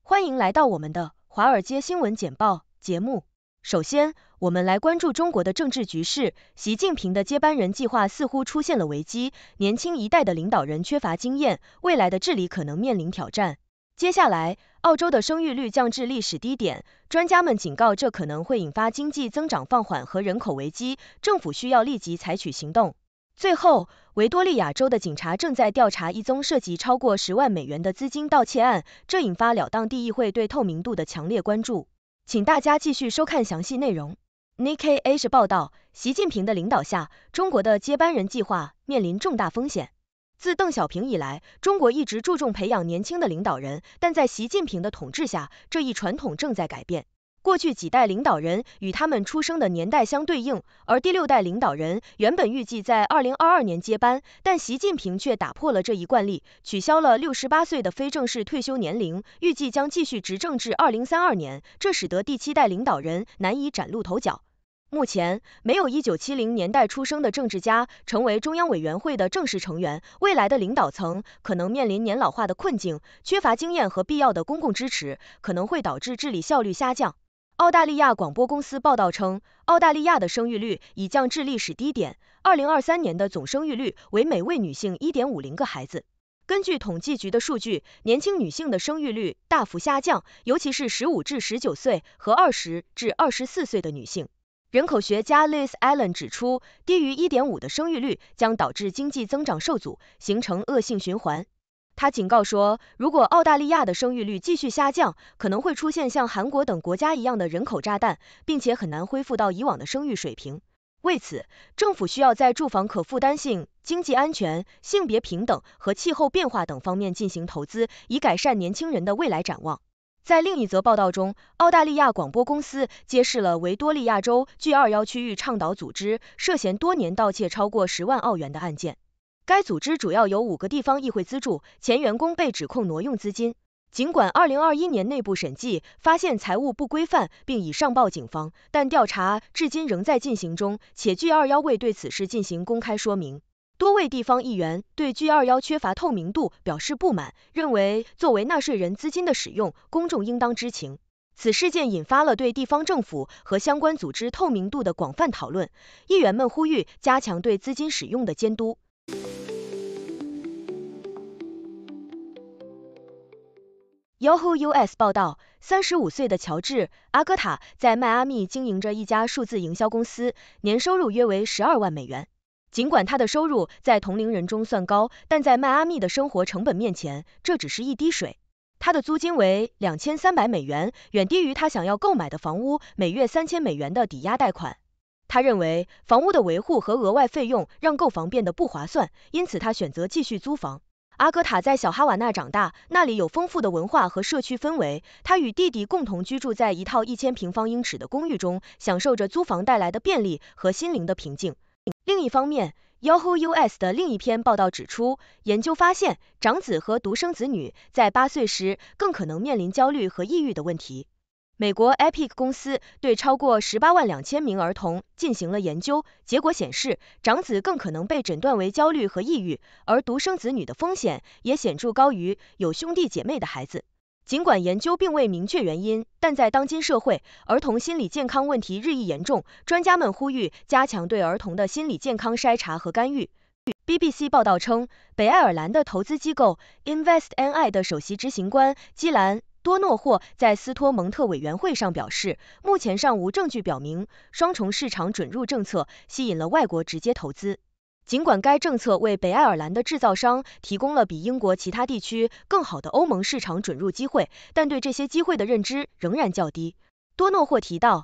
欢迎来到我们的华尔街新闻简报节目。首先，我们来关注中国的政治局势。习近平的接班人计划似乎出现了危机，年轻一代的领导人缺乏经验，未来的治理可能面临挑战。接下来，澳洲的生育率降至历史低点，专家们警告这可能会引发经济增长放缓和人口危机，政府需要立即采取行动。最后，维多利亚州的警察正在调查一宗涉及超过10万美元的资金盗窃案，这引发了当地议会对透明度的强烈关注。请大家继续收看详细内容。Nikkei Asia 报道，习近平的领导下，中国的接班人计划面临重大风险。自邓小平以来，中国一直注重培养年轻的领导人，但在习近平的统治下，这一传统正在改变。过去几代领导人与他们出生的年代相对应，而第6代领导人原本预计在2022年接班，但习近平却打破了这一惯例，取消了68岁的非正式退休年龄，预计将继续执政至2032年，这使得第7代领导人难以崭露头角。目前，没有1970年代出生的政治家成为中央委员会的正式成员，未来的领导层可能面临年老化的困境，缺乏经验和必要的公共支持，可能会导致治理效率下降。澳大利亚广播公司报道称，澳大利亚的生育率已降至历史低点，2023年的总生育率为每位女性 1.50 个孩子。根据统计局的数据，年轻女性的生育率大幅下降，尤其是15至19岁和20至24岁的女性。人口学家 Liz Allen 指出，低于 1.5 的生育率将导致经济增长受阻，形成恶性循环。他警告说，如果澳大利亚的生育率继续下降，可能会出现像韩国等国家一样的人口炸弹，并且很难恢复到以往的生育水平。为此，政府需要在住房可负担性、经济安全、性别平等和气候变化等方面进行投资，以改善年轻人的未来展望。在另一则报道中，澳大利亚广播公司揭示了维多利亚州G21区域倡导组织涉嫌多年盗窃超过10万澳元的案件。该组织主要由5个地方议会资助，前员工被指控挪用资金。尽管2021年内部审计发现财务不规范并已上报警方，但调查至今仍在进行中，且G21未对此事进行公开说明。多位地方议员对G21缺乏透明度表示不满，认为作为纳税人资金的使用，公众应当知情。此事件引发了对地方政府和相关组织透明度的广泛讨论，议员们呼吁加强对资金使用的监督。Yahoo US 报道，35岁的乔治·阿戈塔在迈阿密经营着一家数字营销公司，年收入约为12万美元。尽管他的收入在同龄人中算高，但在迈阿密的生活成本面前，这只是一滴水。他的租金为2300美元，远低于他想要购买的房屋每月3000美元的抵押贷款。他认为房屋的维护和额外费用让购房变得不划算，因此他选择继续租房。阿戈塔在小哈瓦那长大，那里有丰富的文化和社区氛围。他与弟弟共同居住在一套1000平方英尺的公寓中，享受着租房带来的便利和心灵的平静。另一方面，Yahoo US 的另一篇报道指出，研究发现长子和独生子女在8岁时更可能面临焦虑和抑郁的问题。美国 Epic 公司对超过18万2千名儿童进行了研究，结果显示，长子更可能被诊断为焦虑和抑郁，而独生子女的风险也显著高于有兄弟姐妹的孩子。尽管研究并未明确原因，但在当今社会，儿童心理健康问题日益严重，专家们呼吁加强对儿童的心理健康筛查和干预。BBC 报道称，北爱尔兰的投资机构 InvestNI 的首席执行官基兰多诺霍在斯托蒙特委员会上表示，目前尚无证据表明双重市场准入政策吸引了外国直接投资。尽管该政策为北爱尔兰的制造商提供了比英国其他地区更好的欧盟市场准入机会，但对这些机会的认知仍然较低。多诺霍提到，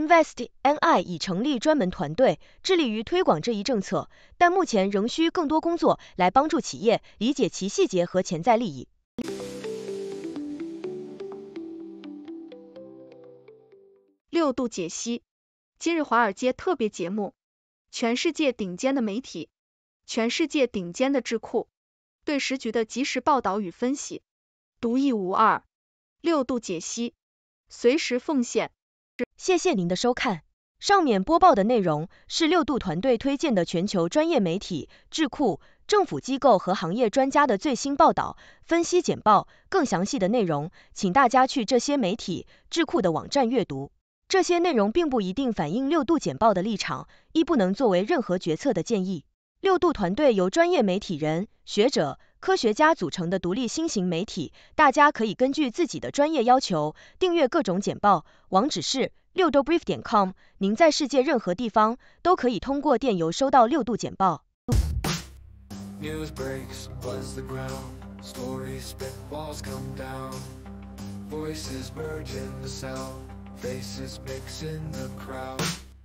InvestNI 已成立专门团队，致力于推广这一政策，但目前仍需更多工作来帮助企业理解其细节和潜在利益。 6度解析，今日华尔街特别节目，全世界顶尖的媒体，全世界顶尖的智库，对时局的及时报道与分析，独一无二。6度解析，随时奉献。 谢谢您的收看。上面播报的内容是6度团队推荐的全球专业媒体、智库、 政府机构和行业专家的最新报道、分析简报，更详细的内容，请大家去这些媒体、智库的网站阅读。这些内容并不一定反映6度简报的立场，亦不能作为任何决策的建议。6度团队由专业媒体人、学者、科学家组成的独立新型媒体，大家可以根据自己的专业要求订阅各种简报，网址是6dobrief.com， 您在世界任何地方都可以通过电邮收到6度简报。 News breaks, buzz the ground, stories, spitballs come down, voices merge in the sound, faces mix in the crowd.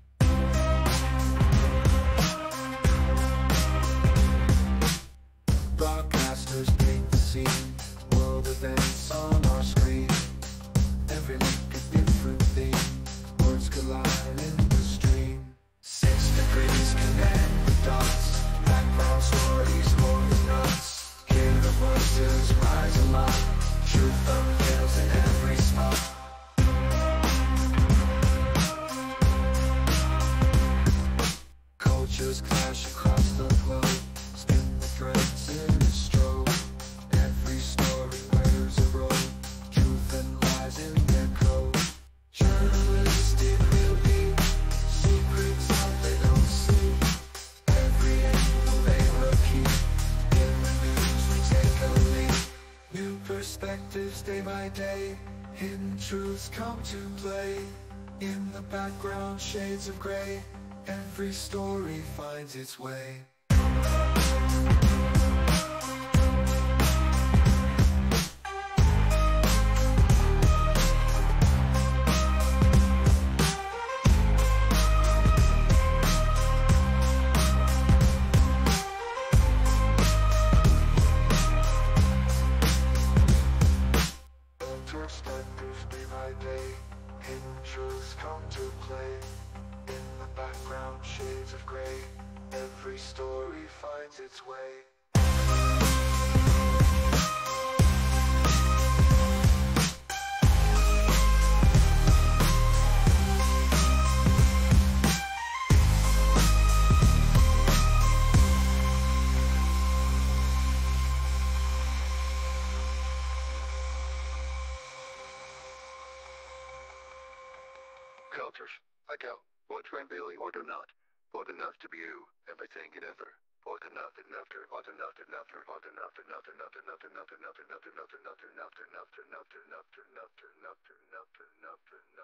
Broadcasters paint the scene, world events on our screen, every link a different theme, words collide in the stream. 6 degrees connect the dots, background stories more than nuts. Hear the voices rise aloud, truth unveils in every spot. Cultures clash across the globe, spin the threads in a stroke. Every story wears a robe, truth and lies in their code. Journalistic real deep, secrets out they don't see. Every angle they repeat, in the news we take a lead. New perspectives day by day, hidden truths come to play. In the background shades of gray, every story finds its way. Perspectives day by day, hidden truths come to play. In the background shades of gray, every story finds its way. Cultures, I go, what really or do not, what enough to be you, everything and ever, what enough and after, what enough and after, what enough and after, nothing, nothing, nothing, nothing, nothing, nothing, nothing, nothing, nothing, nothing, nothing, nothing, nothing, nothing, nothing, nothing, nothing.